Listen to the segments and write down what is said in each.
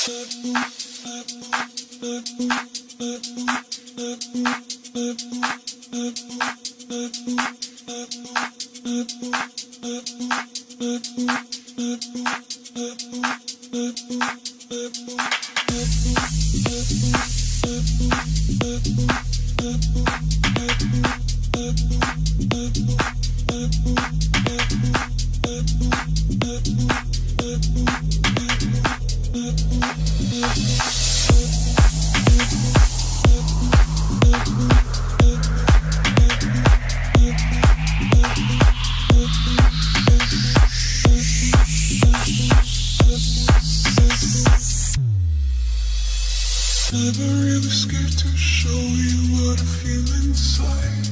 Never really scared to show you what I feel inside.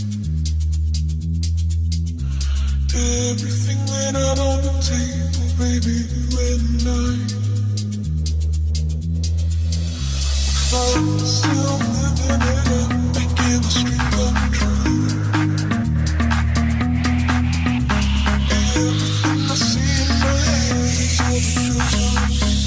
Everything laid out on the table, baby, when I found myself living it up, making the street come true. Everything I see in my head is all the truth.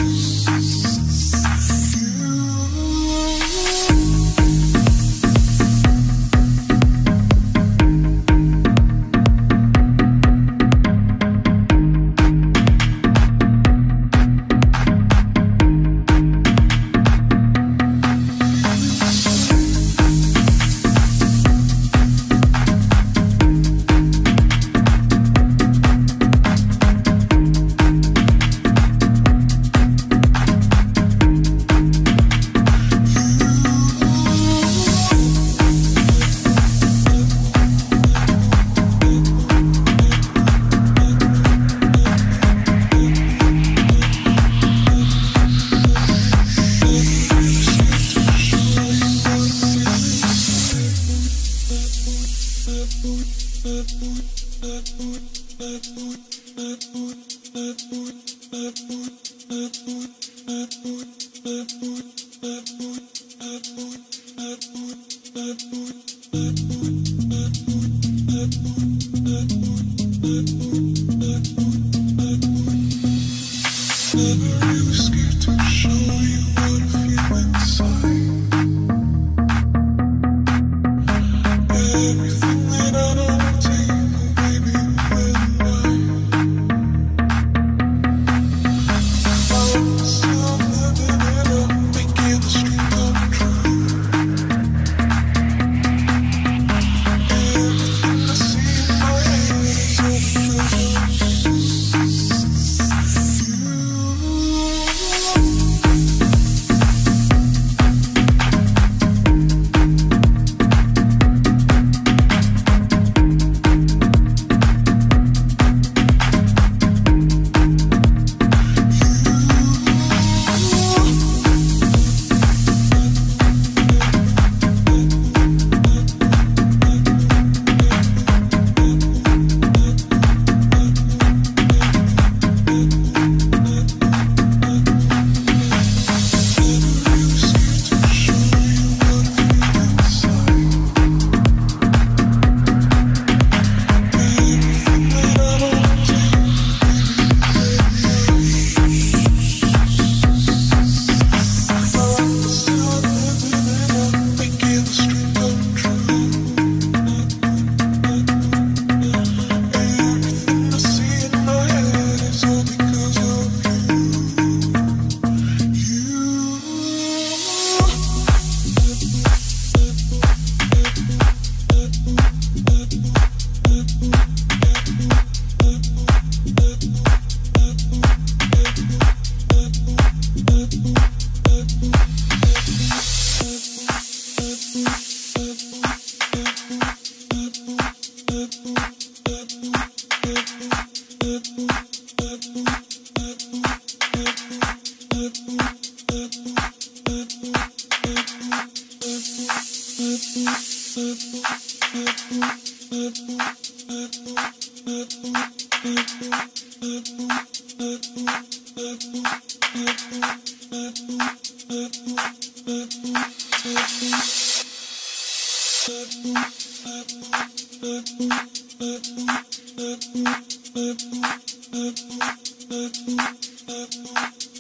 Never really scared to show you what I feel inside. Everything laid out on the table, baby, when I found myself living it up, making the street come true. Everything I see in my head is all the truth.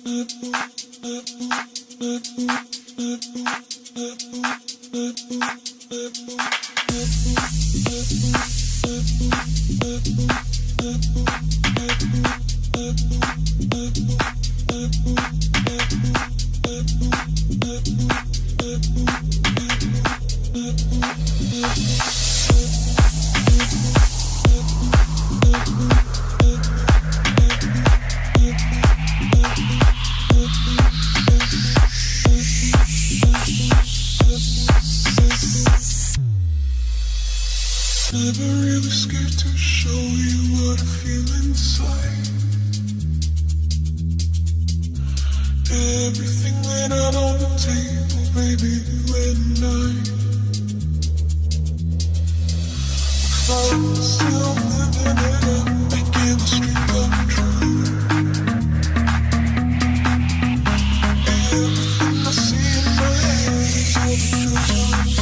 Never really scared to show you what I feel inside. Everything went out on the table, baby, when I found myself living it up, making the street come true. Everything I see in my head is all the truth.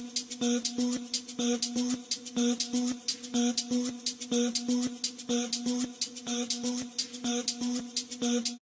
That